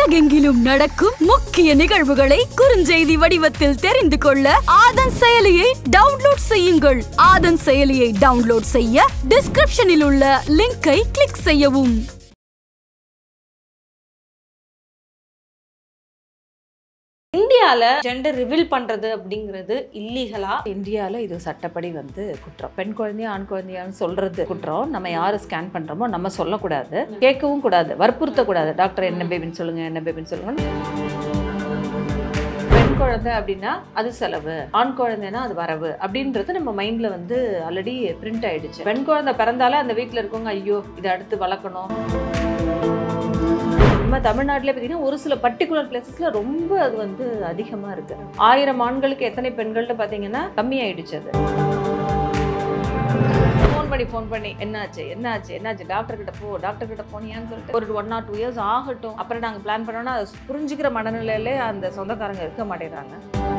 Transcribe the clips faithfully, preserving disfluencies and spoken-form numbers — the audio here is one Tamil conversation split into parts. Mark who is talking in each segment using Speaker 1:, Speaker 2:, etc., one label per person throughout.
Speaker 1: உலகெங்கிலும் நடக்கும் முக்கிய நிகழ்வுகளை குறுஞ்செய்தி வடிவத்தில் தெரிந்து கொள்ள ஆதன் செயலியை டவுன்லோட் செய்யுங்கள். ஆதன் செயலியை டவுன்லோட் செய்ய டிஸ்கிரிப்ஷனில் உள்ள லிங்கை கிளிக் செய்யவும்.
Speaker 2: இந்தியால ஜெண்டர் ரிவீல் பண்றது அப்படிங்கிறது இல்லீகலா?
Speaker 3: இந்தியாவில் இது சட்டப்படி வந்து குற்றம். பெண் குழந்தையா ஆண் குழந்தையான்னு சொல்றது குற்றம். நம்ம யாரை ஸ்கேன் பண்றோமோ நம்ம சொல்லக்கூடாது, கேட்கவும் கூடாது, வற்புறுத்தக்கூடாது. டாக்டர் என்ன பேபின்னு சொல்லுங்க, என்ன பேபின்னு சொல்லுங்க. பெண் குழந்தை அப்படின்னா அது செலவு, ஆண் குழந்தைன்னா அது வரவு அப்படின்றது நம்ம மைண்ட்ல வந்து ஆல்ரெடி பிரிண்ட் ஆயிடுச்சு. பெண் குழந்தை பிறந்தாலே அந்த வீட்டில் இருக்கவங்க ஐயோ இதை அடுத்து வளர்க்கணும். நம்ம தமிழ்நாட்டிலே பார்த்தீங்கன்னா ஒரு சில பர்டிகுலர் பிளேசஸ்ல ரொம்ப அது வந்து அதிகமா இருக்கு. ஆயிரம் ஆண்களுக்கு எத்தனை பெண்கள்னு பார்த்தீங்கன்னா கம்மியாயிடுச்சு. அது ஃபோன் பண்ணி ஃபோன் பண்ணி என்னாச்சு என்னாச்சு என்னாச்சு டாக்டர் கிட்ட போ டாக்டர் கிட்ட போனியான்னு சொல்லிட்டு ஒரு ஒன் ஆர் டூ இயர்ஸ் ஆகட்டும், அப்புறம் நாங்கள் பிளான் பண்ணோம்னா அதை புரிஞ்சுக்கிற மனநிலையிலே அந்த சொந்தக்காரங்க இருக்க மாட்டேங்கிறாங்க.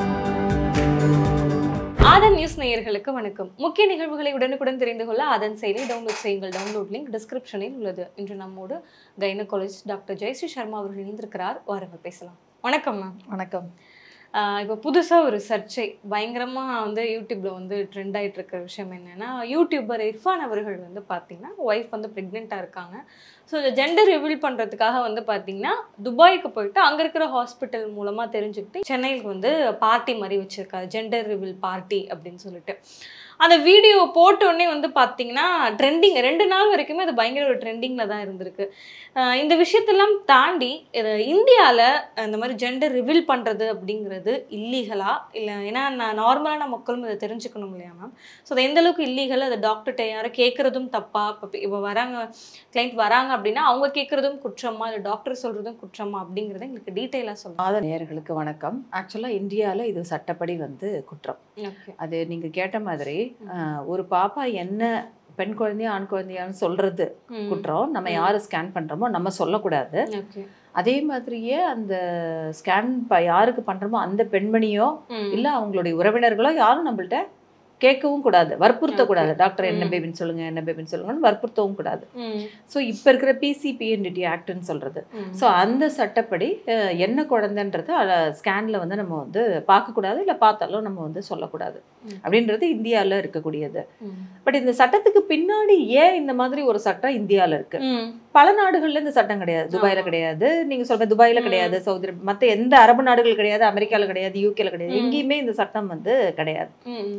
Speaker 2: ஆதன் நியூஸ் நேயர்களுக்கு வணக்கம். முக்கிய நிகழ்வுகளை உடனுக்குடன் தெரிந்து கொள்ள ஆதன் செயலி டவுன்லோட் செய்யுங்கள். டவுன்லோட் லிங்க் டிஸ்கிரிப்ஷனில் உள்ளது. இன்று நம்மோடு கைனகாலஜிஸ்ட் டாக்டர் ஜெயஸ்ரீ சர்மா அவர்கள் இணைந்திருக்கிறார். வாருங்கள் பேசலாம். வணக்கம் மேம்.
Speaker 3: வணக்கம்.
Speaker 2: இப்போ புதுசாக ஒரு சர்ச்சை பயங்கரமாக வந்து யூடியூப்ல வந்து ட்ரெண்ட் ஆகிட்டு இருக்கிற விஷயம் என்னென்னா, யூடியூபர் இர்ஃபான் அவர்கள் வந்து பார்த்தீங்கன்னா ஒய்ஃப் வந்து ப்ரெக்னெண்ட்டாக இருக்காங்க. ஸோ இந்த ஜெண்டர் ரிவீல் பண்ணுறதுக்காக வந்து பார்த்தீங்கன்னா துபாய்க்கு போயிட்டு அங்கே இருக்கிற ஹாஸ்பிட்டல் மூலமாக தெரிஞ்சுக்கிட்டு சென்னைக்கு வந்து பார்ட்டி மாதிரி வச்சுருக்காரு, ஜெண்டர் ரிவீல் பார்ட்டி அப்படின்னு சொல்லிட்டு. அந்த வீடியோ போட்டோடனே வந்து பார்த்தீங்கன்னா ட்ரெண்டிங் ரெண்டு நாள் வரைக்குமே அது பயங்கர ஒரு ட்ரெண்டிங்கில் தான் இருந்திருக்கு. இந்த விஷயத்தெல்லாம் தாண்டி இந்தியாவில் இந்த மாதிரி ஜெண்டர் ரிவீல் பண்ணுறது அப்படிங்கிறது இல்லீகலா இல்லை? ஏன்னா நான் நார்மலான மக்களும் இதை தெரிஞ்சுக்கணும் இல்லையா மேம்? ஸோ அது எந்த அளவுக்கு இல்லீகல், அதை டாக்டர்கிட்ட யாரும் கேட்குறதும் தப்பா? இப்போ இப்போ வராங்க கிளைண்ட் வராங்க அப்படின்னா அவங்க கேட்குறதும் குற்றமா இல்லை டாக்டர் சொல்கிறதும் குற்றமா அப்படிங்கிறத எங்களுக்கு டீட்டெயிலாக சொல்லலாம்.
Speaker 3: ஆதன் நேயர்களுக்கு வணக்கம். ஆக்சுவலாக இந்தியாவில் இது சட்டப்படி வந்து குற்றம். அது நீங்கள் கேட்ட மாதிரி ஒரு பாப்பா என்ன பெண் குழந்தையா ஆண் குழந்தையான்னு சொல்றது குற்றம். நம்ம யாரை ஸ்கேன் பண்றோமோ நம்ம சொல்லக்கூடாது. அதே மாதிரியே அந்த ஸ்கேன் யாருக்கு பண்றோமோ அந்த பெண்மணியோ இல்ல அவங்களுடைய உறவினர்களோ யாரும் நம்மள்ட்ட கேட்கவும் கூடாது, வற்புறுத்தக்கூடாது. டாக்டர் என்ன பேபின்னு சொல்லுங்க, என்ன பேபின்னு சொல்லுங்கன்னு வற்புறுத்தவும் கூடாது. ஸோ இப்போ இருக்கிற பிசிபிஎன்டிடி ஆக்ட்னு சொல்றது. ஸோ அந்த சட்டப்படி என்ன குழந்தைன்றது ஸ்கேன்ல வந்து நம்ம வந்து பார்க்கக்கூடாது, இல்லை பார்த்தாலும் நம்ம வந்து சொல்லக்கூடாது அப்படின்றது இந்தியாவில் இருக்கக்கூடியது. பட் இந்த சட்டத்துக்கு பின்னாடி ஏன் இந்த மாதிரி ஒரு சட்டம் இந்தியாவில் இருக்கு? பல நாடுகள்ல இந்த சட்டம் கிடையாது. துபாயில கிடையாது, நீங்க சொல்ற துபாயில கிடையாது, சவுதி மற்ற எந்த அரபு நாடுகள் கிடையாது, அமெரிக்கால கிடையாது, யூகேல கிடையாது, எங்கேயுமே இந்த சட்டம் வந்து கிடையாது.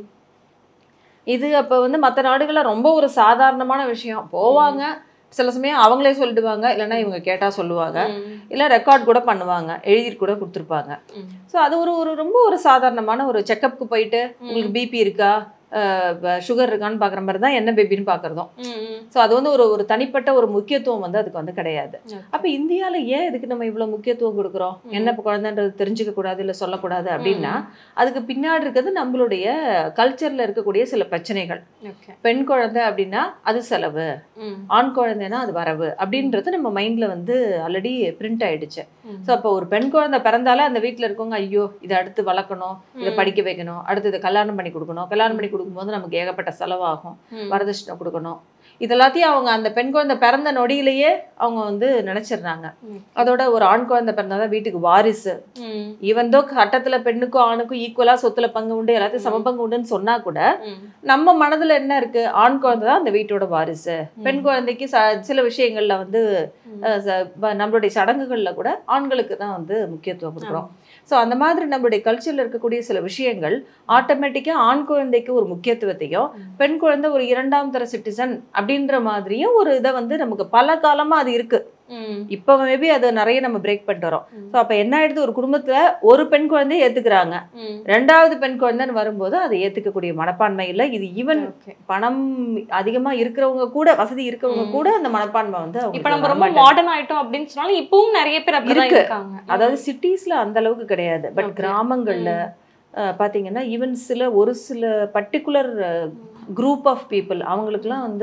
Speaker 3: இது அப்போ வந்து மற்ற நாடுகளில் ரொம்ப ஒரு சாதாரணமான விஷயம். போவாங்க, சில சமயம் அவங்களே சொல்லிடுவாங்க, இல்லைன்னா இவங்க கேட்டால் சொல்லுவாங்க, இல்லை ரெக்கார்ட் கூட பண்ணுவாங்க, எழுதிட்டு கூட கொடுத்துருப்பாங்க. ஸோ அது ஒரு ஒரு ரொம்ப ஒரு சாதாரணமான ஒரு செக்கப்புக்கு போயிட்டு உங்களுக்கு பிபி இருக்கா சுகர் இருக்கான்னு பார்க்குற மாதிரி தான் என்ன பேபின்னு பார்க்குறதும். ஸோ அது வந்து ஒரு ஒரு தனிப்பட்ட ஒரு முக்கியத்துவம் வந்து அதுக்கு வந்து கிடையாது. அப்போ இந்தியாவில் ஏன் இதுக்கு நம்ம இவ்வளோ முக்கியத்துவம் கொடுக்குறோம்? என்ன குழந்தைன்றது தெரிஞ்சுக்க கூடாது, இல்லை சொல்லக்கூடாது அப்படின்னா அதுக்கு பின்னாடி இருக்கிறது நம்மளுடைய கல்ச்சரில் இருக்கக்கூடிய சில பிரச்சனைகள். பெண் குழந்தை அப்படின்னா அது செலவு, ஆண் குழந்தைன்னா அது வரவு அப்படின்றது நம்ம மைண்டில் வந்து ஆல்ரெடி பிரிண்ட் ஆயிடுச்சு. ஸோ அப்போ ஒரு பெண் குழந்தை பிறந்தாலே அந்த வீட்டில் இருக்கவங்க ஐயோ இதை அடுத்து வளர்க்கணும், இதை படிக்க வைக்கணும், அடுத்து இதை கல்யாணம் பண்ணி கொடுக்கணும், கல்யாணம் பண்ணி கொடுக்கும்போது நமக்கு ஏகப்பட்ட செலவாகும், வரதட்சணை கொடுக்கணும், இதெல்லாத்தையும் அவங்க அந்த பெண் குழந்தை பிறந்த நொடியிலேயே அவங்க வந்து நினைச்சிடுறாங்க. அதோட ஒரு ஆண் குழந்தை பிறந்தாதான் வீட்டுக்கு வாரிசு. ஈவன் தோ சட்டத்துல பெண்ணுக்கும் ஆணுக்கும் ஈக்குவலா சொத்துல பங்கு உண்டு, எல்லாத்தையும் சம பங்கு உண்டுன்னு சொன்னா கூட நம்ம மனதுல என்ன இருக்கு? ஆண் குழந்தை தான் அந்த வீட்டோட வாரிசு. பெண் குழந்தைக்கு சில விஷயங்கள்ல வந்து நம்மளுடைய சடங்குகள்ல கூட ஆண்களுக்கு தான் வந்து முக்கியத்துவம் கொடுக்குறோம். ஸோ அந்த மாதிரி நம்மளுடைய கல்ச்சரில் இருக்கக்கூடிய சில விஷயங்கள் ஆட்டோமேட்டிக்காக ஆண் குழந்தைக்கு ஒரு முக்கியத்துவத்தையும் பெண் குழந்தை ஒரு இரண்டாம் தர சிட்டிசன் அப்படின்ற மாதிரியும் ஒரு இதை வந்து நமக்கு பல காலமாக அது இருக்கு. இப்போ மேபி அதை நிறைய நம்ம பிரேக் பண்ணிட்டு வரோம். ஸோ அப்போ என்ன ஆயிடுது? ஒரு குடும்பத்துல ஒரு பெண் குழந்தைய ஏத்துக்கிறாங்க, ரெண்டாவது பெண் குழந்தைன்னு வரும்போது அதை ஏத்துக்கக்கூடிய மனப்பான்மை இல்லை. இது ஈவன் பணம் அதிகமா இருக்கிறவங்க கூட, வசதி இருக்கிறவங்க கூட அந்த மனப்பான்மை வந்து
Speaker 2: இப்போ நம்ம ரொம்ப மாடர்ன் ஆயிட்டோம் அப்படின்னு சொன்னாலும் இப்பவும் நிறைய பேர் இருக்கு.
Speaker 3: அதாவது சிட்டிஸ்ல அந்த அளவுக்கு கிடையாது, பட் கிராமங்கள்ல பாத்தீங்கன்னா ஈவன் சில ஒரு சில பர்டிகுலர் குரூப் ஆஃப் பீப்புள் அவங்களுக்குலாம் வந்து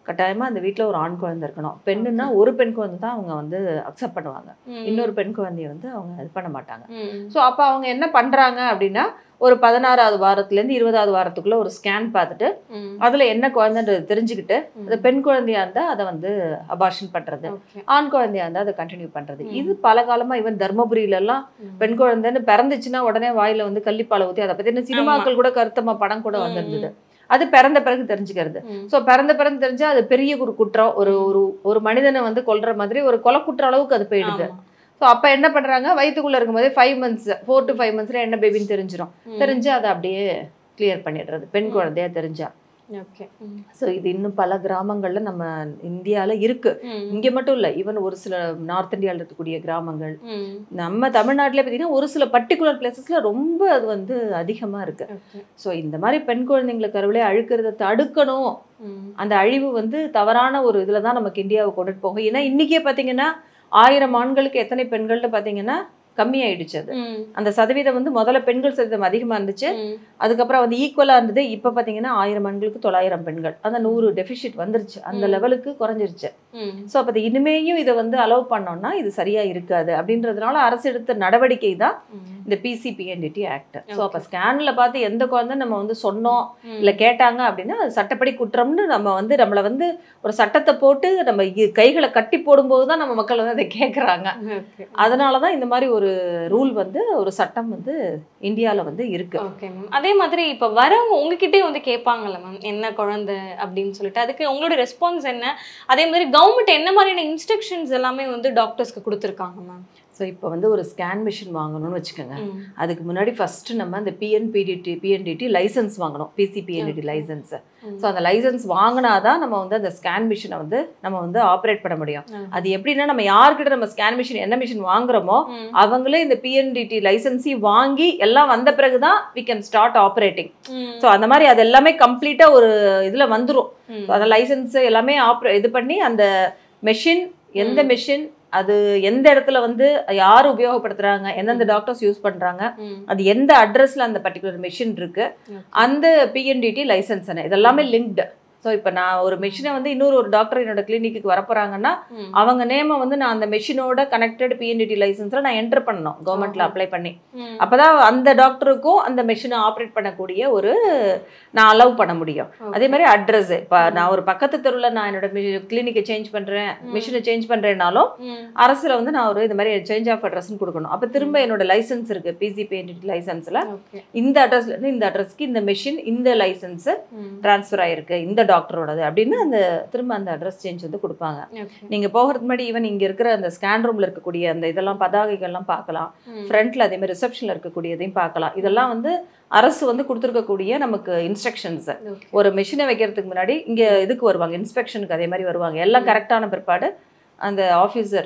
Speaker 3: கட்டாயமா அந்த வீட்ல ஒரு ஆண் குழந்தை இருக்கணும். பெண்ணுன்னா ஒரு பெண் குழந்தை தான் அவங்க வந்து அக்செப்ட் பண்ணுவாங்க. இன்னொரு பெண் குழந்தைய வந்து அவங்க இது பண்ண மாட்டாங்க. ஸோ அப்ப அவங்க என்ன பண்றாங்க அப்படின்னா ஒரு பதினாறாவது வாரத்துல இருந்து இருபதாவது வாரத்துக்குள்ள ஒரு ஸ்கேன் பார்த்துட்டு அதுல என்ன குழந்தைன்றது தெரிஞ்சுக்கிட்டு அது பெண் குழந்தையா இருந்தா அதை வந்து அபார்ஷன் பண்றது, ஆண் குழந்தையா இருந்தா அதை கண்டினியூ பண்றது. இது பல காலமா ஈவன் தர்மபுரியில எல்லாம் பெண் குழந்தைன்னு பிறந்துச்சுன்னா உடனே வாயில வந்து கள்ளிப்பாலை ஊத்தி அதை பத்தி சினிமாக்கள் கூட கருத்தமா படம் கூட வந்திருந்தது. அது பிறந்த பிறகு தெரிஞ்சுக்கிறது. ஸோ பிறந்த பிறகு தெரிஞ்சா அது பெரிய ஒரு குற்றம், ஒரு ஒரு மனிதனை வந்து கொல்ற மாதிரி ஒரு கொலை குற்ற அளவுக்கு அது போயிடுது. ஸோ அப்போ என்ன பண்ணுறாங்க, வயிற்றுக்குள்ளே இருக்கும்போதே five months four to five மந்த்ஸில் என்ன பேபின்னு தெரிஞ்சிடும். தெரிஞ்சு அதை அப்படியே கிளியர் பண்ணிடுறது பெண் குழந்தையா தெரிஞ்சா.
Speaker 2: ஓகே.
Speaker 3: ஸோ இது இன்னும் பல கிராமங்களில் நம்ம இந்தியாவில் இருக்குது. இங்கே மட்டும் இல்லை, ஈவன் ஒரு சில நார்த் இந்தியாவில் இருக்கக்கூடிய கிராமங்கள், நம்ம தமிழ்நாட்டில் பார்த்தீங்கன்னா ஒரு சில பர்டிகுலர் பிளேசஸில் ரொம்ப அது வந்து அதிகமாக இருக்குது. ஸோ இந்த மாதிரி பெண் குழந்தைங்களை கருவிலே அழுக்கிறத தடுக்கணும். அந்த அழிவு வந்து தவறான ஒரு இதில் தான் நமக்கு இந்தியாவை கொண்டுட்டு போகும். ஏன்னா இன்றைக்கே பார்த்தீங்கன்னா ஆயிரம் ஆண்களுக்கு எத்தனை பெண்கள்னு பார்த்தீங்கன்னா கம்மியாயிடுச்சு. அது அந்த சதவீதம் வந்து முதல்ல பெண்கள் சதவீதம் அதிகமாக இருந்துச்சு, அதுக்கப்புறம் வந்து ஈக்குவலாக இருந்தது. இப்போ பார்த்தீங்கன்னா ஆயிரம் ஆண்களுக்கு தொள்ளாயிரம் பெண்கள், அந்த நூறு டெபிசிட் வந்துருச்சு, அந்த லெவலுக்கு குறைஞ்சிருச்சு. ஸோ அப்போ இனிமேயும் இதை வந்து அலோவ் பண்ணோம்னா இது சரியா இருக்காது அப்படின்றதுனால அரசு எடுத்த நடவடிக்கை தான் இந்த பிசிபிஎன்டிடி ஆக்ட். ஸோ அப்போ ஸ்கேன்ல பார்த்து எந்த குழந்தை நம்ம வந்து சொன்னோம் இல்லை கேட்டாங்க அப்படின்னா அது சட்டப்படி குற்றம்னு நம்ம வந்து நம்மளை வந்து ஒரு சட்டத்தை போட்டு நம்ம கைகளை கட்டி போடும்போது தான் நம்ம மக்கள் வந்து அதை கேட்குறாங்க. அதனால தான் இந்த மாதிரி ஒரு ரூல் வந்து ஒரு சட்டம் வந்து இந்தியாவில் வந்து இருக்கு.
Speaker 2: Okay ma'am. அதே மாதிரி இப்போ வரவங்க உங்ககிட்டே வந்து கேட்பாங்கல்ல மேம் என்ன குழந்தை அப்படின்னு சொல்லிட்டு, அதுக்கு உங்களோட ரெஸ்பான்ஸ் என்ன? அதே மாதிரி கவர்மெண்ட் என்ன மாதிரியான இன்ஸ்ட்ரக்ஷன்ஸ் எல்லாமே வந்து டாக்டர்ஸ்க்கு கொடுத்துருக்காங்க மேம்?
Speaker 3: ஸோ இப்போ வந்து ஒரு ஸ்கேன் மிஷின் வாங்கணும்னு வச்சுக்கோங்க. அதுக்கு முன்னாடி ஃபர்ஸ்ட் நம்ம அந்த பிஎன்பிடிடி பிஎன்டிடி லைசன்ஸ் வாங்கணும், பிசிபிஎன்டிடி லைசன்ஸ். ஸோ அந்த லைசன்ஸ் வாங்கினாதான் நம்ம வந்து அந்த ஸ்கேன் மிஷினை வந்து நம்ம வந்து ஆப்ரேட் பண்ண முடியும். அது எப்படின்னா நம்ம யார்கிட்ட நம்ம ஸ்கேன் மிஷின் என்ன மிஷின் வாங்குறோமோ அவங்களே இந்த பிஎன்டிடி லைசன்ஸையும் வாங்கி எல்லாம் வந்த பிறகுதான் we can start operating. So அந்த மாதிரி அது எல்லாமே கம்ப்ளீட்டா ஒரு இதுல வந்துடும். அந்த லைசன்ஸ் எல்லாமே ஆப்ரே இது பண்ணி அந்த மெஷின் எந்த மெஷின் அது எந்த இடத்துல வந்து யாரு உபயோகப்படுத்துறாங்க, எந்தெந்த டாக்டர்ஸ் யூஸ் பண்றாங்க, அது எந்த அட்ரஸ்ல அந்த பர்டிகுலர் மெஷின் இருக்கு, அந்த பிஎன்டிடி லைசன்ஸ் இதெல்லாமே லிங்க்டு. ஸோ இப்போ நான் ஒரு மெஷினை வந்து இன்னொரு ஒரு டாக்டர் என்னோட கிளினிக்கு வரப்போறாங்கன்னா அவங்க நேமை வந்து நான் அந்த மெஷினோட கனெக்டட் பிஎன்டிடி லைசன்ஸ்ல நான் என்டர் பண்ணணும் கவர்மெண்ட்ல அப்ளை பண்ணி. அப்பதான் அந்த டாக்டருக்கும் அந்த மெஷினை ஆப்ரேட் பண்ணக்கூடிய ஒரு நான் அலோவ் பண்ண முடியும். அதே மாதிரி அட்ரஸ், இப்போ நான் ஒரு பக்கத்து தெருவில் நான் என்னோட கிளினிக்கை சேஞ்ச் பண்றேன், மிஷினை சேஞ்ச் பண்றேன்னாலும் அரசுல வந்து நான் ஒரு இது மாதிரி சேஞ்ச் ஆஃப் அட்ரஸ்ன்னு கொடுக்கணும். அப்போ திரும்ப என்னோட லைசன்ஸ் இருக்கு பிசிபிஎன்டிடி லைசன்ஸ்ல இந்த அட்ரஸ்ல இருந்து இந்த அட்ரஸ்க்கு இந்த மெஷின் இந்த லைசன்ஸ் டிரான்ஸ்ஃபர் ஆயிருக்கு இந்த டாக்டரோடது அப்படின்னு அந்த திரும்ப அந்த அட்ரஸ் சேஞ்ச் வந்து கொடுப்பாங்க. நீங்க போகிறதுக்கு முன்னாடி ஈவன் இங்க இருக்கிற அந்த ஸ்கேன் ரூம்ல இருக்கக்கூடிய அந்த இதெல்லாம் பதாகைகள்லாம் பார்க்கலாம், ஃப்ரண்ட்ல அதே மாதிரி ரிசப்ஷன்ல இருக்கக்கூடியதையும் பார்க்கலாம். இதெல்லாம் வந்து அரசு வந்து கொடுத்துருக்கக்கூடிய நமக்கு இன்ஸ்ட்ரக்ஷன்ஸ். ஒரு மிஷினை வைக்கிறதுக்கு முன்னாடி இங்க இதுக்கு வருவாங்க, இன்ஸ்பெக்ஷனுக்கு அதே மாதிரி வருவாங்க. எல்லாம் கரெக்டான பிற்பாடு அந்த ஆஃபீஸர்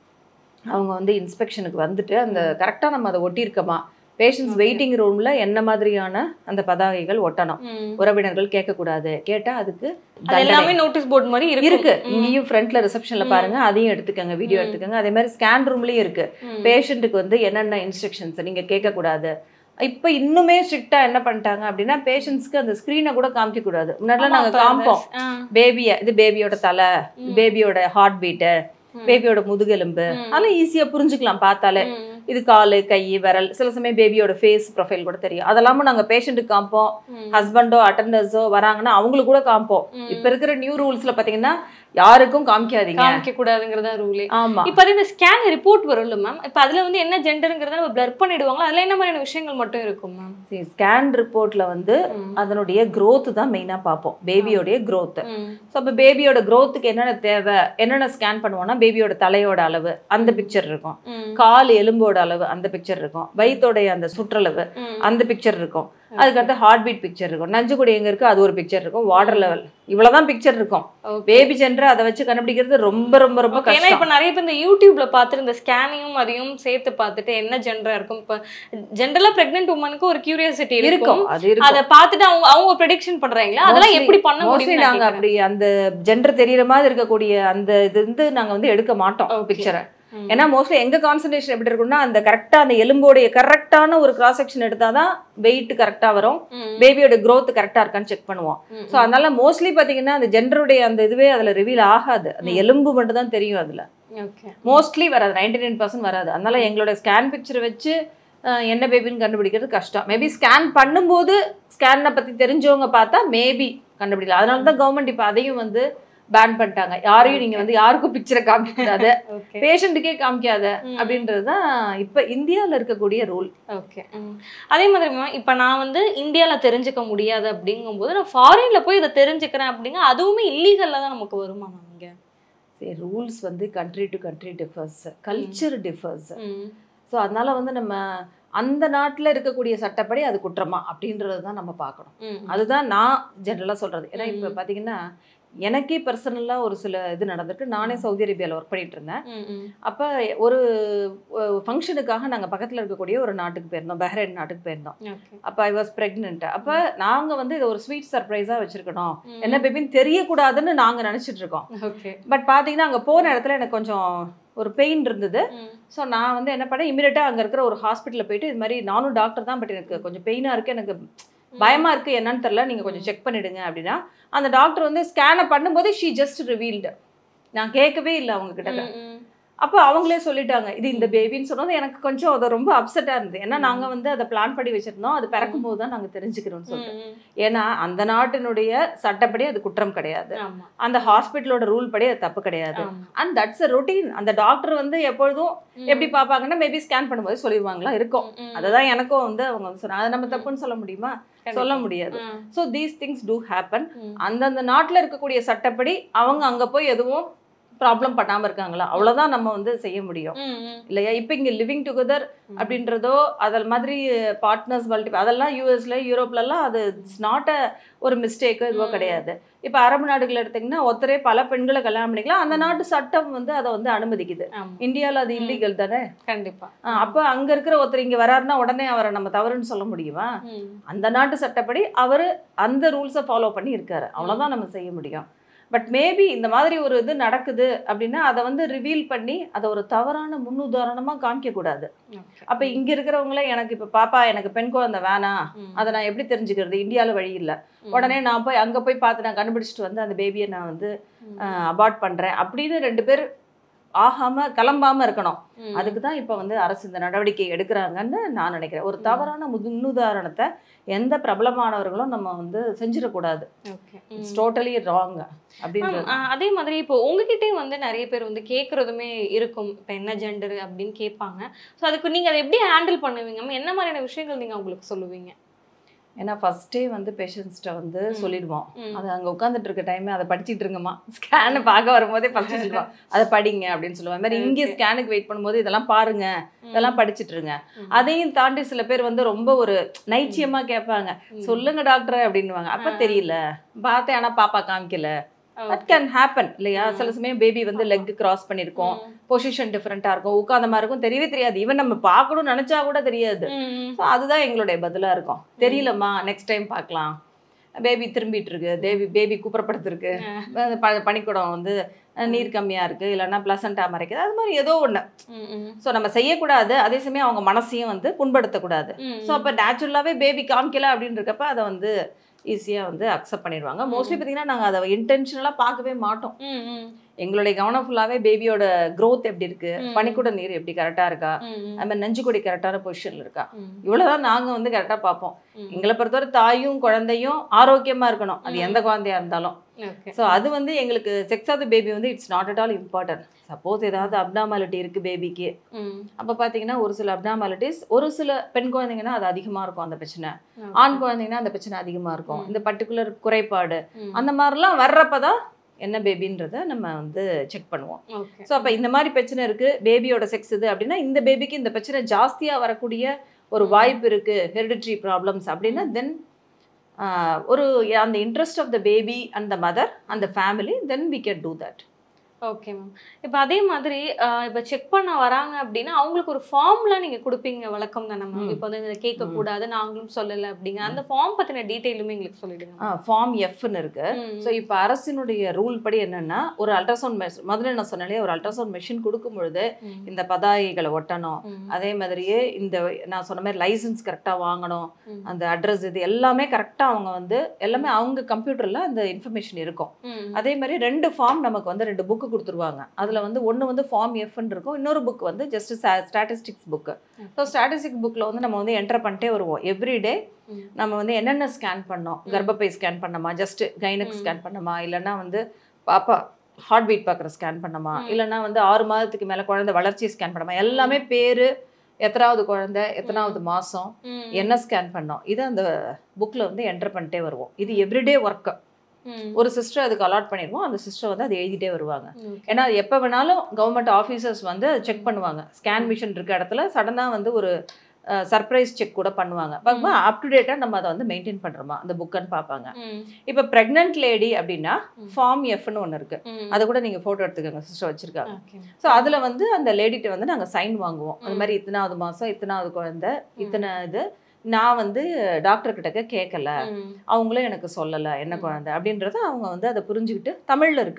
Speaker 3: அவங்க வந்து இன்ஸ்பெக்ஷனுக்கு வந்துட்டு அந்த கரெக்டா நம்ம அதை ஒட்டியிருக்கோமா, பேஷண்ட்ஸ் வெயிட்டிங் ரூம்ல என்ன மாதிரியான அந்த பதாகைகள் ஒட்டணும், உறவினர்கள் கேட்கக்கூடாது, கேட்டா அதுக்கு
Speaker 2: எல்லாமே நோட்டீஸ் போர்டு மாதிரி
Speaker 3: இருக்கு. இங்கேயும் ஃப்ரண்ட்ல ரிசப்ஷன்ல பாருங்க, அதையும் எடுத்துக்கங்க, வீடியோ எடுத்துக்கங்க. அதே மாதிரி ஸ்கேன் ரூம்லயும் இருக்கு, பேஷண்ட்டுக்கு வந்து என்னென்ன இன்ஸ்ட்ரக்ஷன்ஸ் நீங்க கேட்கக்கூடாது. இப்போ இன்னுமே ஸ்ட்ரிக்டா என்ன பண்ணிட்டாங்க அப்படின்னா பேஷண்ட்ஸ்க்கு அந்த ஸ்கிரீனை கூட காமிக்க கூடாது. முன்னாடிலாம் நாங்க காமிப்போம் பேபிய, இது பேபியோட தலை, பேபியோட ஹார்ட் பீட்டு, பேபியோட முதுகெலும்பு, அதெல்லாம் ஈஸியா புரிஞ்சுக்கலாம் பார்த்தாலே. இது காலு கை விரல், சில சமயம் பேபியோட ஃபேஸ் ப்ரொஃபைல் கூட தெரியும். அதெல்லாமும் நாங்க பேஷண்ட்டுக்கு காமிப்போம். ஹஸ்பண்டோ அட்டெண்டர்ஸோ வராங்கன்னா அவங்களுக்கு கூட காமிப்போம். இப்ப இருக்கிற நியூ ரூல்ஸ்ல பாத்தீங்கன்னா யாருக்கும் காமிக்காதீங்க,
Speaker 2: காமிக்க கூடாதுங்கிறதா ரூலே.
Speaker 3: ஆமா.
Speaker 2: இப்ப அது இந்த ஸ்கேன் ரிப்போர்ட் வரும்ல மேம், இப்ப அதுல வந்து என்ன ஜெண்டர்ங்கிறத நம்ம பிளர் பண்ணிடுவாங்க, அதுல என்ன மாதிரியான விஷயங்கள் மட்டும் இருக்கும் மேம்?
Speaker 3: ஸ்கேன் ரிப்போர்ட்ல வந்து அதனுடைய growth தான் மெயினா பார்ப்போம், பேபியோடைய growth. ஸோ அப்போ பேபியோட growthக்கு என்னென்ன தேவை, என்னென்ன ஸ்கேன் பண்ணுவோம்னா பேபியோட தலையோட அளவு அந்த பிக்சர் இருக்கும், கால் எலும்போட அளவு அந்த பிக்சர் இருக்கும், வயிற்றோடைய அந்த சுற்றளவு அந்த பிக்சர் இருக்கும், அதுக்கடுத்து ஹார்ட் பீட் பிக்சர் இருக்கும், நஞ்சுக்குடி எங்க இருக்கு அது ஒரு பிக்சர் இருக்கும், வாட்டர் லெவல், இவ்வளவுதான் பிக்சர் இருக்கும். பேபி ஜெண்டர் அதை வச்சு கண்டுபிடிக்கிறது ரொம்ப ரொம்ப ரொம்ப கஷ்டம்.
Speaker 2: ஏன்னா இப்ப நிறைய பேர் இந்த யூடியூப்ல பார்த்துட்டு இந்த ஸ்கேனையும் அதையும் சேர்த்து பார்த்துட்டு என்ன ஜெண்டரா இருக்கும், இப்ப ஜென்ரலா பிரெக்னென்ட் உமனுக்கு ஒரு கியூரியாசிட்டி இருக்கும், அதை பார்த்துட்டு அவங்க அவங்க ப்ரெடிக்ஷன் பண்றாங்களா, அதெல்லாம் எப்படி பண்ண முடியும்?
Speaker 3: நாங்க அப்படி அந்த ஜெண்டர் தெரியற மாதிரி இருக்கக்கூடிய அந்த இது வந்து நாங்க வந்து எடுக்க மாட்டோம் பிக்சரை. ஏன்னா மோஸ்ட்லி எங்க கான்சன்ட்ரேஷன் எப்படி இருக்கும்னா அந்த கரெக்டா அந்த எலும்போடைய கரெக்டான ஒரு கிராஸ் செக்ஷன் எடுத்தாதான் வெயிட் கரெக்டா வரும், பேபியோட growth கரெக்டா இருக்கான்னு செக் பண்ணுவோம். ஸோ அதனால மோஸ்ட்லி பாத்தீங்கன்னா அந்த ஜெண்டருடைய அந்த இதுவே அதுல ரிவீல் ஆகாது, அந்த எலும்பு மட்டும் தான் தெரியும் அதுல. மோஸ்ட்லி வராது, நைன்டி நைன் பர்சன்ட் வராது. அதனால எங்களோட ஸ்கேன் பிக்சரை வச்சு என்ன பேபின்னு கண்டுபிடிக்கிறது கஷ்டம். மேபி ஸ்கேன் பண்ணும்போது ஸ்கேனை பத்தி தெரிஞ்சவங்க பார்த்தா மேபி கண்டுபிடிக்கலாம். அதனால தான் கவர்மெண்ட் இப்போ அதையும் வந்து பேன் பண்ணிட்டாங்க. யாரையும் நீங்க வந்து யாருக்கும் பிக்சரை காமிக்காத, பேஷண்ட்டுக்கே காமிக்காத அப்படின்றது தான் இப்போ இந்தியாவில் இருக்கக்கூடிய ரூல்.
Speaker 2: ஓகே. அதே மாதிரி இப்போ நான் வந்து இந்தியாவில் தெரிஞ்சுக்க முடியாது அப்படிங்கும்போது நான் ஃபாரின்ல போய் இதை தெரிஞ்சுக்கிறேன் அப்படிங்க, அதுவுமே இல்லீகல்ல தான் நமக்கு வருமா? இங்கே
Speaker 3: சரி, ரூல்ஸ் வந்து country to country differs, culture differs. So அதனால வந்து நம்ம அந்த நாட்டில் இருக்கக்கூடிய சட்டப்படி அது குற்றமா அப்படின்றது தான் நம்ம பார்க்கணும். அதுதான் நான் ஜென்ரலாக சொல்றது. ஏன்னா இப்போ பார்த்தீங்கன்னா எனக்கே பர்சனலாக ஒரு சில இது நடந்திருக்கு. நானே சவுதி அரேபியாவில் ஒர்க் பண்ணிட்டு இருந்தேன். அப்போ ஒரு ஃபங்க்ஷனுக்காக நாங்கள் பக்கத்தில் இருக்கக்கூடிய ஒரு நாட்டுக்கு போயிருந்தோம், பஹ்ரைன் நாட்டுக்கு போயிருந்தோம். அப்போ ஐ வாஸ் ப்ரெக்னென்ட். அப்போ நாங்கள் வந்து இதை ஒரு ஸ்வீட் சர்ப்ரைஸாக வச்சுருக்கணும், என்ன பேபின்னு தெரியக்கூடாதுன்னு நாங்கள் நினச்சிட்டு இருக்கோம். பட் பார்த்தீங்கன்னா அங்கே போன இடத்துல எனக்கு கொஞ்சம் ஒரு பெயின் இருந்தது. ஸோ நான் வந்து என்ன பண்ணேன், இமீடியட்டாக அங்கே இருக்கிற ஒரு ஹாஸ்பிட்டலில் போயிட்டு இது மாதிரி நானும் டாக்டர் தான், பட் எனக்கு கொஞ்சம் பெயினாக இருக்குது, எனக்கு பயமாக இருக்குது, என்னன்னு தெரில, நீங்கள் கொஞ்சம் செக் பண்ணிவிடுங்க அப்படின்னா அந்த டாக்டர் வந்து ஸ்கேனை பண்ணும்போது ஷீ ஜஸ்ட் ரிவீல்டு. நான் கேட்கவே இல்லை அவங்க கிட்ட. அப்போ அவங்களே சொல்லிட்டாங்க இது இந்த பேபின்னு சொன்னது. எனக்கு கொஞ்சம் அது ரொம்ப அப்செட்டாக இருந்தது. ஏன்னா நாங்கள் வந்து அதை பிளான் பண்ணி வச்சுருந்தோம், அது பிறக்கும் போது தான் நாங்கள் தெரிஞ்சுக்கிறோம்னு சொல்லிட்டு. ஏன்னா அந்த நாட்டினுடைய சட்டப்படி அது குற்றம் கிடையாது, அந்த ஹாஸ்பிட்டலோட ரூல் படி அது தப்பு கிடையாது. And that's a routine. அந்த டாக்டர் வந்து எப்பொழுதும் எப்படி பார்ப்பாங்கன்னா மேபி ஸ்கேன் பண்ணும்போது சொல்லிடுவாங்களா இருக்கும். அதுதான் எனக்கும் வந்து அவங்க வந்து சொன்னாங்க. அதை நம்ம தப்புன்னு சொல்ல முடியுமா? சொல்ல முடியாது. So these things do happen. அந்தந்த நாட்டில் இருக்கக்கூடிய சட்டப்படி அவங்க அங்கே போய் எதுவும் ப்ராப்ளம் பண்ணாம இருக்காங்களா, அவ்வளவுதான் நம்ம வந்து செய்ய முடியும் இல்லையா? இப்போ இங்க லிவிங் டுகெதர் அப்படின்றதோ அதில் மாதிரி பார்ட்னர்ஸ் மல்டி அதெல்லாம் யூஎஸ்ல யூரோப்லலாம் அது இட்ஸ் நாட் அ ஒரு மிஸ்டேக்கோ இதுவோ கிடையாது. இப்போ அரபு நாடுகள் எடுத்தீங்கன்னா ஒருத்தரே பல பெண்களை கல்யாணம் பண்ணிக்கலாம், அந்த நாட்டு சட்டம் வந்து அதை வந்து அனுமதிக்குது. இந்தியாவில் அது இல்லீகல் தானே.
Speaker 2: கண்டிப்பா.
Speaker 3: அப்போ அங்க இருக்கிற ஒருத்தர் இங்க வராருன்னா உடனே அவரை நம்ம தவறுன்னு சொல்ல முடியுமா? அந்த நாட்டு சட்டப்படி அவரு அந்த ரூல்ஸை ஃபாலோ பண்ணி இருக்காரு, அவ்வளவுதான் நம்ம செய்ய முடியும். பட் மேபி இந்த மாதிரி ஒரு இது நடக்குது அப்படின்னா அதை வந்து ரிவீல் பண்ணி அதை ஒரு தவறான முன்னுதாரணமாக காமிக்கக்கூடாது. அப்போ இங்கே இருக்கிறவங்களே எனக்கு இப்போ பாப்பா எனக்கு பெண் குழந்தை வேணாம், அதை நான் எப்படி தெரிஞ்சுக்கிறது, இந்தியாவில் வழி இல்லை, உடனே நான் போய் அங்கே போய் பார்த்து நான் கண்டுபிடிச்சிட்டு வந்து அந்த பேபியை நான் வந்து அபார்ட் பண்ணுறேன் அப்படின்னு ரெண்டு பேர் ஆகாம கிளம்பாம இருக்கணும். அதுக்கு தான் இப்போ வந்து அரசு இந்த நடவடிக்கை எடுக்கிறாங்கன்னு நான் நினைக்கிறேன். ஒரு தவறான முன்னுதாரணத்தை எந்த பிரபலமானவர்களும் நம்ம வந்து செஞ்சிடக்கூடாது. இட்ஸ் டோட்டலி ராங் அப்படின்னு.
Speaker 2: அதே மாதிரி இப்போ உங்ககிட்டே வந்து நிறைய பேர் வந்து கேட்குறதுமே இருக்கும், இப்போ என்ன ஜெண்டர் அப்படின்னு கேட்பாங்க. ஸோ அதுக்கு நீங்கள் அதை எப்படி ஹேண்டில் பண்ணுவீங்க, என்ன மாதிரியான விஷயங்கள் நீங்கள் அவங்களுக்கு சொல்லுவீங்க?
Speaker 3: ஏன்னா ஃபர்ஸ்டே வந்து பேஷண்ட்ஸ்கிட்ட வந்து சொல்லிடுவோம், அது அங்கே உட்காந்துட்டு இருக்க டைமே அதை படிச்சுட்டு இருங்கம்மா, ஸ்கேனை பார்க்க வரும்போதே ஃபர்ஸ்ட் சொல்லுவோம் அதை படிங்க அப்படின்னு சொல்லுவாங்க. மாதிரி இங்கே ஸ்கேனுக்கு வெயிட் பண்ணும்போது இதெல்லாம் பாருங்க, இதெல்லாம் படிச்சுட்டு இருங்க. அதையும் தாண்டி சில பேர் வந்து ரொம்ப ஒரு நைச்சியமா கேட்பாங்க, சொல்லுங்க டாக்டர் அப்படின்னுவாங்க. அப்ப தெரியல பார்த்தேன் ஆனா பாப்பா காமிக்கல, that can happen இல்லையா? சில சமயம் பேபி வந்து லெக் கிராஸ் பண்ணிருக்கோம், பொசிஷன் டிஃபரெண்டா இருக்கும், உட்கார்ந்த மாதிரி இருக்கும், தெரியவே தெரியாது, ஈவன் நம்ம பார்க்கணும்னு நினைச்சா கூட தெரியாது. அதுதான் எங்களுடைய பதிலா இருக்கும், தெரியலம்மா நெக்ஸ்ட் டைம் பார்க்கலாம், பேபி திரும்பிட்டு இருக்கு, பேபி பேபி கூப்பிடப்படுத்திருக்கு, பனிக்கூடம் வந்து நீர் கம்மியா இருக்கு, இல்லைன்னா பிளசண்டா மறைக்குது, அது மாதிரி ஏதோ ஒண்ணு. ஸோ நம்ம செய்யக்கூடாது, அதே சமயம் அவங்க மனசையும் வந்து புண்படுத்தக்கூடாது. ஸோ அப்போ நேச்சுரலாவே பேபி காமிக்கல அப்படின்னு இருக்கப்ப அதை வந்து ஈஸியாக வந்து அக்செப்ட் பண்ணிடுவாங்க. மோஸ்ட்லி பார்த்தீங்கன்னா நாங்கள் அதை இன்டென்ஷனலாக பார்க்கவே மாட்டோம். எங்களுடைய கவனம் ஃபுல்லாகவே பேபியோட க்ரோத் எப்படி இருக்கு, பனிக்கூட நீர் எப்படி கரெக்டாக இருக்கா, அது மாதிரி நெஞ்சுக்கொடி கரெக்டான பொசிஷனில் இருக்கா, இவ்வளோதான் நாங்கள் வந்து கரெக்டாக பார்ப்போம். எங்களை பொறுத்தவரை தாயும் குழந்தையும் ஆரோக்கியமாக இருக்கணும், அது எந்த குழந்தையா இருந்தாலும். ஸோ அது வந்து எங்களுக்கு செக்ஸ் ஆஃப் த பேபி வந்து it's not at all important. Suppose ஏதாவது அப்னாமாலிட்டி இருக்கு பேபிக்கு, அப்போ பார்த்தீங்கன்னா ஒரு சில அப்னாமாலிட்டிஸ் ஒரு சில பெண் குழந்தைங்கன்னா அது அதிகமாக இருக்கும் அந்த பிரச்சனை, ஆண் குழந்தைங்கன்னா அந்த பிரச்சனை அதிகமாக இருக்கும், இந்த பர்டிகுலர் குறைபாடு அந்த மாதிரிலாம் வர்றப்பதான் என்ன பேபின்றத நம்ம வந்து செக் பண்ணுவோம். ஸோ அப்போ இந்த மாதிரி பிரச்சனை இருக்கு, பேபியோட செக்ஸ் இது அப்படின்னா இந்த பேபிக்கு இந்த பிரச்சனை ஜாஸ்தியாக வரக்கூடிய ஒரு வாய்ப்பு இருக்கு, ஹெரிடிட்ரி ப்ராப்ளம்ஸ் அப்படின்னா தென் ஒரு அந்த interest of the baby and the mother and the family, then we can do that.
Speaker 2: Okay ma'am. இப்போ அதே மாதிரி இப்போ செக் பண்ண வராங்க அப்படின்னா அவங்களுக்கு ஒரு ஃபார்ம்லாம் நீங்கள் கொடுப்பீங்க வழக்கம் தானே மேம்? இப்போ வந்து இதை கேட்கக்கூடாது நாங்களும் சொல்லலை அப்படிங்க அந்த ஃபார்ம் பற்றின டீட்டெயிலுமே எங்களுக்கு சொல்லிடுங்க.
Speaker 3: ஆ ஃபார்ம் எஃப்னு இருக்கு. ஸோ இப்போ அரசினுடைய ரூல் படி என்னன்னா ஒரு அல்ட்ராசவுண்ட் மெஷின் முதல்ல நான் சொன்னாலே ஒரு அல்ட்ராசவுண்ட் மெஷின் கொடுக்கும் பொழுது இந்த பதாகைகளை ஒட்டணும், அதே மாதிரியே இந்த நான் சொன்ன மாதிரி லைசன்ஸ் கரெக்டாக வாங்கணும், அந்த அட்ரஸ் இது எல்லாமே கரெக்டாக அவங்க வந்து எல்லாமே அவங்க கம்ப்யூட்டரில் அந்த இன்ஃபர்மேஷன் இருக்கும். அதே மாதிரி ரெண்டு ஃபார்ம் நமக்கு வந்து ரெண்டு புக்கு கொடுத்துருவாங்க. அதில் வந்து ஒன்று வந்து ஃபார்ம் எஃப்னு இருக்கும், இன்னொரு புக் வந்து just statistics book. So statistics புக்கில் வந்து நம்ம வந்து என்டர் பண்ணிட்டே வருவோம். எவ்ரிடே நம்ம வந்து என்னென்ன ஸ்கேன் பண்ணோம், கர்ப்பப்பை ஸ்கேன் பண்ணோமா, ஜஸ்ட் கைனக் ஸ்கேன் பண்ணோமா, இல்லைன்னா வந்து பாப்பா ஹார்ட் பீட் பார்க்குற ஸ்கேன் பண்ணோமா, இல்லைன்னா வந்து ஆறு மாதத்துக்கு மேலே குழந்தை வளர்ச்சி ஸ்கேன் பண்ணோமா, எல்லாமே பேர், எத்தனாவது குழந்தை, எத்தனாவது மாதம், என்ன ஸ்கேன் பண்ணோம், இது அந்த புக்கில் வந்து என்டர் பண்ணிட்டே வருவோம். இது எவ்ரிடே ஒர்க்கு. ஒரு சிஸ்டர் அதுக்கு அலாட் பண்ணிடுவோம், அந்த சிஸ்டர் வந்து அதை எழுதிட்டே வருவாங்க. ஏன்னா எப்போ வேணாலும் கவர்மெண்ட் ஆஃபீஸர்ஸ் வந்து செக் பண்ணுவாங்க. ஸ்கேன் மிஷின் இருக்க இடத்துல சடனாக வந்து ஒரு சர்ப்ரைஸ் செக் கூட பண்ணுவாங்க. பார்க்கும்போது அப் டு டேட்டாக நம்ம அதை வந்து மெயின்டைன் பண்ணுறோமா அந்த புக்குன்னு பார்ப்பாங்க. இப்போ ப்ரெக்னென்ட் லேடி அப்படின்னா ஃபார்ம் எஃப்னு ஒன்று இருக்கு, அதை கூட நீங்கள் ஃபோட்டோ எடுத்துக்கோங்க, சிஸ்டர் வச்சிருக்காங்க. ஸோ அதில் வந்து அந்த லேடிட்ட வந்து நாங்கள் சைன் வாங்குவோம். அந்த மாதிரி இத்தனாவது மாதம், இத்தனாவது குழந்தை, இத்தனை இது நான் வந்து டாக்டர் கிட்ட கேட்கல, அவங்களும் எனக்கு சொல்லலை என்ன குழந்தை அப்படின்றத அவங்க வந்து அதை புரிஞ்சுக்கிட்டு தமிழ்ல இருக்கு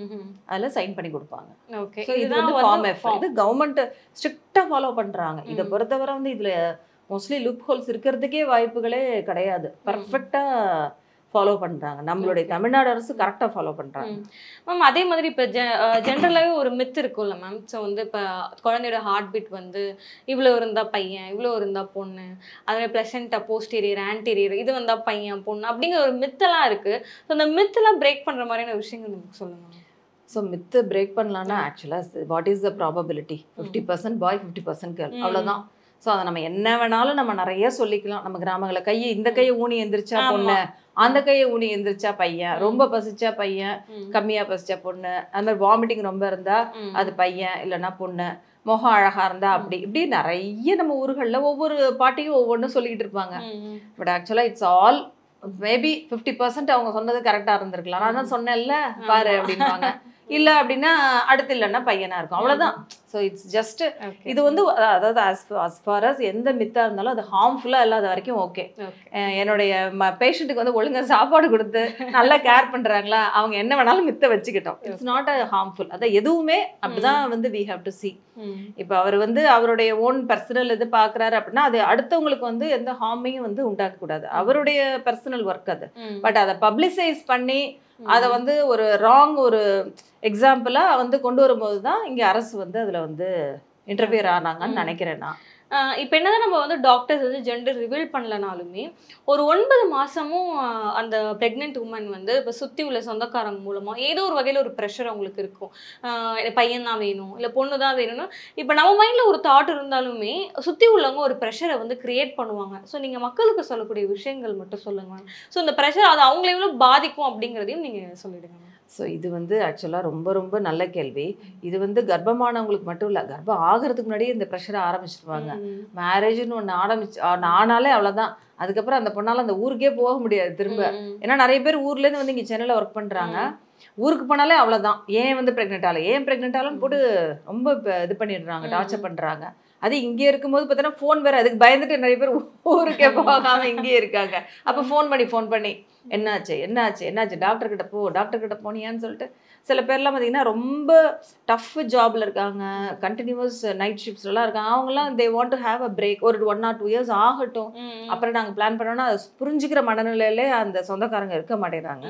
Speaker 3: அதில் சைன் பண்ணி கொடுப்பாங்க. இது வந்து ஃபார்ம் எஃப். இது கவர்மெண்ட் ஸ்ட்ரிக்டா ஃபாலோ பண்றாங்க. இதை பொறுத்தவரை வந்து இதுல மோஸ்ட்லி லூப் ஹோல்ஸ் இருக்கிறதுக்கே வாய்ப்புகளே கிடையாது. பர்ஃபெக்டா ஃபாலோ பண்ணுறாங்க. நம்மளுடைய தமிழ்நாடு அரசு கரெக்டாக ஃபாலோ பண்ணுறாங்க
Speaker 2: மேம். அதே மாதிரி இப்போ ஜெ ஜென்ரலாகவே ஒரு மித் இருக்கும்ல மேம். ஸோ வந்து இப்போ குழந்தையோட ஹார்ட் பீட் வந்து இவ்வளோ இருந்தால் பையன், இவ்வளோ இருந்தால் பொண்ணு, அதே பிளசென்டா, போஸ்டீரியர், ஆன்டீரியர், இது வந்தால் பையன் பொண்ணு அப்படிங்கிற ஒரு மித்தெல்லாம் இருக்குது. ஸோ அந்த மித்தெல்லாம் பிரேக் பண்ணுற மாதிரியான விஷயங்கள் நமக்கு சொல்லுங்கள்.
Speaker 3: ஸோ மித்து பிரேக் பண்ணலான்னா ஆக்சுவலாக what is the probability? Fifty percent boy, fifty percent girl, அவ்வளோதான். ஸோ அதை நம்ம என்ன வேணாலும் நம்ம நிறைய சொல்லிக்கலாம். நம்ம கிராமங்களை கையை இந்த கையை ஊனி எந்திரிச்சா பொண்ணு, அந்த கையை ஊனி எந்திரிச்சா பையன், ரொம்ப பசிச்சா பையன், கம்மியா பசிச்சா பொண்ணு, அது மாதிரி வாமிட்டிங் ரொம்ப இருந்தா அது பையன் இல்லைன்னா பொண்ணு, முகம் அழகா இருந்தா அப்படி இப்படி நிறைய நம்ம ஊர்களில் ஒவ்வொரு பாட்டியும் ஒவ்வொன்றும் சொல்லிக்கிட்டு இருப்பாங்க. பட் ஆக்சுவலா it's all maybe fifty percent அவங்க சொன்னது கரெக்டா இருந்திருக்கலாம். நான் தான் சொன்னேன்ல பாரு அப்படின்வாங்க. இல்லை அப்படின்னா அடுத்து இல்லைன்னா பையனா இருக்கும், அவ்வளோதான். ஸோ இட்ஸ் ஜஸ்ட் இது வந்து அதாவது அஸ் அஸ் ஃபார் அஸ் எந்த மித்தாக இருந்தாலும் அது ஹார்ம்ஃபுல்லாக இல்லாத வரைக்கும் ஓகே. என்னுடைய ம பேஷண்ட்டுக்கு வந்து ஒழுங்காக சாப்பாடு கொடுத்து நல்லா கேர் பண்ணுறாங்களா, அவங்க என்ன வேணாலும் மித்தை வச்சுக்கிட்டோம். It's not a harmful. அதை எதுவுமே அப்படிதான் வந்து வி ஹாவ் டு சி. இப்போ அவர் வந்து அவருடைய ஓன் பர்சனல் இது பார்க்குறாரு அப்படின்னா அது அடுத்தவங்களுக்கு வந்து எந்த ஹார்மையும் வந்து உண்டாக்கக்கூடாது. அவருடைய பர்சனல் ஒர்க் அது. பட் அதை பப்ளிசைஸ் பண்ணி அதை வந்து ஒரு ராங் ஒரு எக்ஸாம்பிளா வந்து கொண்டு வரும்போது தான் இங்க அரசு வந்து அதுல வந்து இன்டர்ஃபியர் ஆனாங்கன்னு நினைக்கிறேன் நான்.
Speaker 2: இப்போ என்னதான் நம்ம வந்து டாக்டர்ஸ் வந்து ஜெண்டர் ரிவீல் பண்ணலனாலுமே ஒரு ஒன்பது மாசமும் அந்த ப்ரெக்னென்ட் உமன் வந்து இப்போ சுற்றி உள்ள சொந்தக்காரங்க மூலமா ஏதோ ஒரு வகையில் ஒரு ப்ரெஷர் அவங்களுக்கு இருக்கும். பையன் தான் வேணும் இல்லை பொண்ணு தான் வேணும்னு இப்போ நம்ம மைண்ட்ல ஒரு தாட் இருந்தாலுமே சுற்றி உள்ளவங்க ஒரு ப்ரெஷரை வந்து கிரியேட் பண்ணுவாங்க. ஸோ நீங்கள் மக்களுக்கு சொல்லக்கூடிய விஷயங்கள் மட்டும் சொல்லுங்க. ஸோ இந்த ப்ரெஷர் அது அவங்களை எவ்வளோ பாதிக்கும் அப்படிங்கிறதையும் நீங்கள் சொல்லிடுங்க.
Speaker 3: ஸோ இது வந்து ஆக்சுவலாக ரொம்ப ரொம்ப நல்ல கேள்வி. இது வந்து கர்ப்பமானவங்களுக்கு மட்டும் இல்லை, கர்ப்பம் ஆகிறதுக்கு முன்னாடியே இந்த ப்ரெஷரை ஆரம்பிச்சிருவாங்க. மேரேஜ்னு ஒன்று ஆரம்பிச்சு ஆனாலே அவ்வளோதான். அதுக்கப்புறம் அந்த பொண்ணால் அந்த ஊருக்கே போக முடியாது திரும்ப. ஏன்னா நிறைய பேர் ஊர்லேருந்து வந்து இங்கே சென்னையில் ஒர்க் பண்ணுறாங்க. ஊருக்கு போனாலே அவ்வளோதான், ஏன் வந்து ப்ரெக்னென்ட் ஆகலை, ஏன் ப்ரெக்னென்ட் ஆகலன்னு போட்டு ரொம்ப இது பண்ணிடுறாங்க, டார்ச்சர் பண்ணுறாங்க. அது இங்கே இருக்கும்போது பார்த்தீங்கன்னா ஃபோன் வேறு, அதுக்கு பயந்துட்டு நிறைய பேர் ஊருக்கே போகாமல் இங்கேயே இருக்காங்க. அப்போ ஃபோன் பண்ணி ஃபோன் பண்ணி என்னாச்சு என்னாச்சு என்னாச்சு டாக்டர் கிட்ட போ, டாக்டர் கிட்ட போனியான்னு சொல்லிட்டு சில பேர்லாம் பார்த்தீங்கன்னா ரொம்ப டஃப் ஜாப்ல இருக்காங்க, கண்டினியூஸ் நைட் ஷிஃப்ட்ஸ்லாம் இருக்காங்க. அவங்கலாம் they want to have a break, ஒரு ஒன் ஆர் டூ இயர்ஸ் ஆகட்டும் அப்புறம் நாங்கள் பிளான் பண்ணோன்னா அதை புரிஞ்சுக்கிற மனநிலையிலே அந்த சொந்தக்காரங்க இருக்க மாட்டேங்கிறாங்க.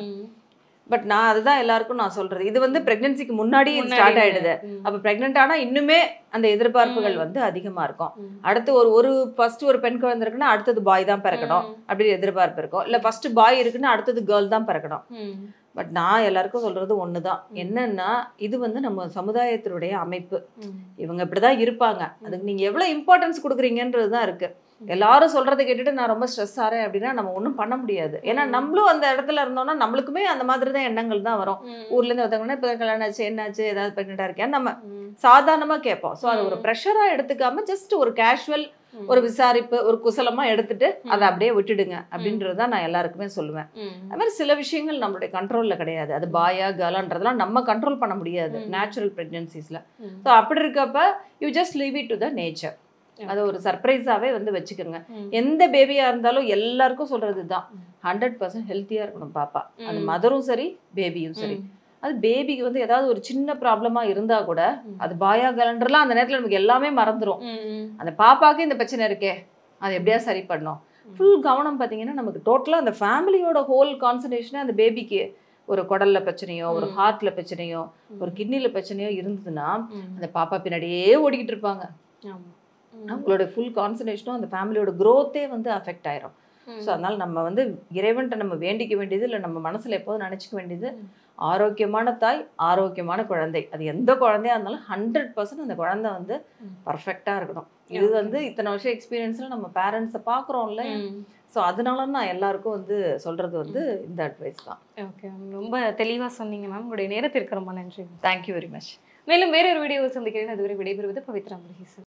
Speaker 3: பட் நான் அதுதான் எல்லாருக்கும் நான் சொல்றது, இது வந்து பிரெக்னன்சிக்கு முன்னாடி ஸ்டார்ட் ஆயிடுது. அப்ப பிரெக்னென்ட் ஆனா இன்னுமே அந்த எதிர்பார்ப்புகள் வந்து அதிகமா இருக்கும். அடுத்து ஒரு ஒரு ஃபர்ஸ்ட் ஒரு பெண் குழந்தை இருக்குன்னா அடுத்தது பாய் தான் பிறக்கணும் அப்படி எதிர்பார்ப்பு இருக்கும். இல்ல ஃபர்ஸ்ட் பாய் இருக்குன்னா அடுத்தது கேர்ள் தான் பிறக்கணும். பட் நான் எல்லாருக்கும் சொல்றது ஒண்ணுதான், என்னன்னா இது வந்து நம்ம சமுதாயத்தினுடைய அமைப்பு, இவங்க இப்படிதான் இருப்பாங்க, அதுக்கு நீங்க எவ்வளவு இம்பார்ட்டன்ஸ் கொடுக்குறீங்கன்றதுதான் இருக்கு. எல்லாரும் சொல்றதை கேட்டுட்டு நான் ரொம்ப ஸ்ட்ரெஸ் ஆறேன் அப்படின்னா நம்ம ஒன்றும் பண்ண முடியாது. ஏன்னா நம்மளும் அந்த இடத்துல இருந்தோம்னா நம்மளுக்குமே அந்த மாதிரி தான் எண்ணங்கள் தான் வரும். ஊர்ல இருந்து ஒருத்தவங்கன்னா இப்போ கல்யாணம் ஆச்சு, என்னாச்சு, ஏதாவது ப்ரெக்னெண்டா இருக்கேன் நம்ம சாதாரணமா கேட்போம். ஸோ அது ஒரு ப்ரெஷரா எடுத்துக்காம ஜஸ்ட் ஒரு கேஷுவல் ஒரு விசாரிப்பு ஒரு குசலமா எடுத்துட்டு அதை அப்படியே விட்டுடுங்க அப்படின்றது தான் நான் எல்லாருக்குமே சொல்லுவேன். அது மாதிரி சில விஷயங்கள் நம்மளுடைய கண்ட்ரோல்ல கிடையாது. அது பாயா கேர்ளான்றதெல்லாம் நம்ம கண்ட்ரோல் பண்ண முடியாது நேச்சுரல் பிரெக்னன்சிஸ்ல. ஸோ அப்படி இருக்கப்ப you just leave it to the nature. அதை ஒரு சர்ப்ரைஸாவே வந்து வச்சுக்கோங்க. எந்த பேபியா இருந்தாலும் எல்லாருக்கும் சொல்றது தான், ஹண்ட்ரட் பர்சன்ட் ஹெல்த்தியா இருக்கணும் பாப்பா. அது மதரும் சரி பேபியும் சரி. அது பேபிக்கு வந்து ஏதாவது ஒரு சின்ன ப்ராப்ளமா இருந்தா கூட அது பாயா கேலண்டர்லாம் அந்த நேரத்துல நமக்கு எல்லாமே மறந்துடும். அந்த பாப்பாக்கு இந்த பிரச்சனை இருக்கே அது எப்படியா சரி பண்ணோம். ஃபுல் கவனம் பார்த்தீங்கன்னா நமக்கு டோட்டலாக அந்த ஃபேமிலியோட ஹோல் கான்சன்ட்ரேஷனே அந்த பேபிக்கு ஒரு குடல்ல பிரச்சனையோ ஒரு ஹார்ட்ல பிரச்சனையோ ஒரு கிட்னில பிரச்சனையோ இருந்ததுன்னா அந்த பாப்பா பின்னாடியே ஓடிக்கிட்டு இருப்பாங்க. அவங்களோட ஃபுல் கான்சன்ட்ரேஷனும் அந்த ஃபேமிலியோட க்ரோத்தே வந்து அஃபெக்ட் ஆயிரும். ஸோ அதனால நம்ம வந்து இறைவன்கிட்ட நம்ம வேண்டிக்க வேண்டியது இல்லை, நம்ம மனசுல எப்போதும் நினைச்சுக்க வேண்டியது ஆரோக்கியமான தாய் ஆரோக்கியமான குழந்தை. அது எந்த குழந்தையா இருந்தாலும் ஹண்ட்ரட் பர்சன்ட் அந்த குழந்தை வந்து பர்ஃபெக்டா இருக்கணும். இது வந்து இத்தனை வருஷம் எக்ஸ்பீரியன்ஸ்ல நம்ம பேரண்ட்ஸை பார்க்குறோம்ல. ஸோ அதனால நான் எல்லாருக்கும் வந்து சொல்றது வந்து இந்த அட்வைஸ் தான்.
Speaker 2: ஓகே, ரொம்ப தெளிவாக சொன்னீங்க மேம். உங்களுடைய நேரத்திற்கு ரொம்ப நன்றி.
Speaker 3: Thank you very much.
Speaker 2: மேலும் வேறொரு வீடியோவை சந்திக்கிறேன். அதுவரை விடைபெறுவது பவித்ரா முருகேசன்.